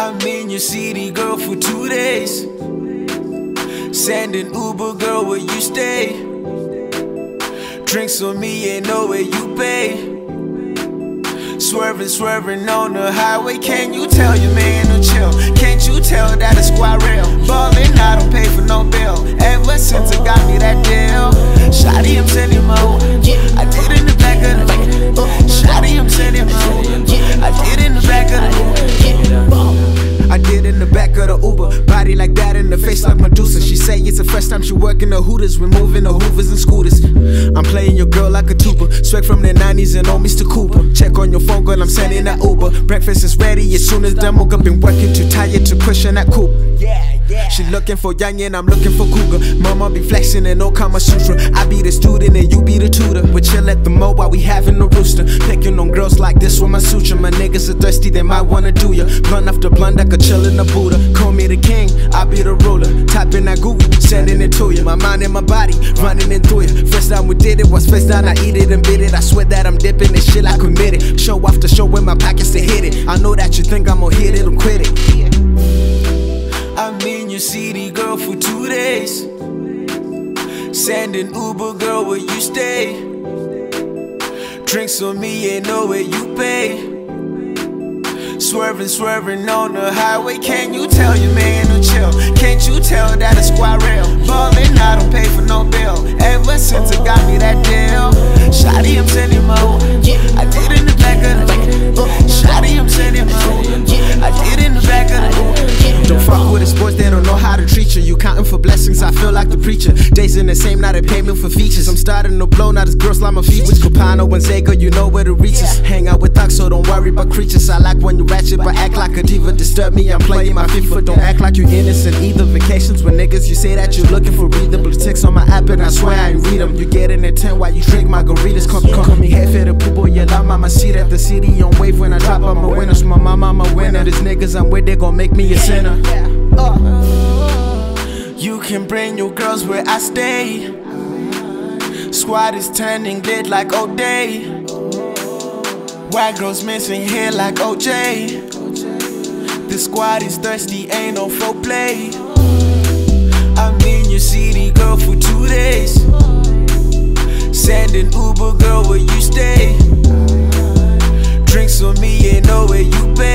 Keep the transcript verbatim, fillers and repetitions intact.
I'm in your city, girl, for two days. Sending Uber, girl, where you stay. Drinks on me, ain't no way you pay. Swerving, swerving on the highway. Can you tell your man to chill? Can't you tell that it's squad real? Ballin', I don't pay for no bill. Ever since it got me that deal. Shawty, I'm sending more. I did in the back of the Shawty, I'm sending more. I did in the back of the I did in the back of the Uber. Body like that in the face like Medusa. She say it's the first time she working the Hooters. Removing the Hoovers and scooters. I'm playing your girl like a tuba. Swag from the nineties and old Mister Cooper. Check on your phone, girl, I'm sending that Uber. Breakfast is ready as soon as done. Woke up, been working too tired to cushion that coupe. She looking for young and I'm looking for cougar. Mama be flexing and no Kama Sutra. I be the student and you be the tutor. We chill at the mo while we having the rooster. Picking on girls like this with my suture. My niggas are thirsty, they might wanna do ya. Blunt after blunt, I could chill in the Buddha. Call me the king, I be the ruler. Typing that Google, sending it to you. My mind and my body, running in through you. First time we did it, was first time I eat it and bit it. I swear that I'm dipping this shit, I commit it. Show after show with my pockets to hit it. I know that you think I'm gonna hit it, I'm quit it. I'm in your city, girl, for two days. Sending Uber, girl, where you stay. Drinks on me, ain't no way you pay. Swerving, swerving on the highway. Can you tell your man to chill? Can't you tell that it's squad real? Ballin', I don't pay for no bill. Ever since it got me that deal. Shawty, I'm sending more. I did in the back of the Shawty, I'm sending more. I did in the back of the Don't fuck with the sports, they don't know how to treat you. You counting for blessings, I feel like the preacher. Days in the same, now they pay me for features. I'm starting to blow, now this girl slide my feet. With Copano and Zago, you know where to reach us. Hang out with thugs, so don't worry about creatures. I like when you ratchet, but act like a diva. Disturb me, I'm playing my FIFA. Don't act like you innocent either. Vacations with niggas, you say that you're looking for readable ticks on my app, and I swear I ain't read them. You get in at ten while you drink margaritas. Come, come, call me head for the poopo, you love mama. See that the city on wave when I drop, I'm a winner. So my mama, I'm a winner. These niggas I'm with, they gon' make me a sinner. Uh. You can bring your girls where I stay. Squad is turning lit like O'Day. White girls missing here like O J. The squad is thirsty, ain't no foreplay. I'm in your city, girl, for two days. Sending Uber, girl, where you stay. Drinks on me, ain't no way you pay.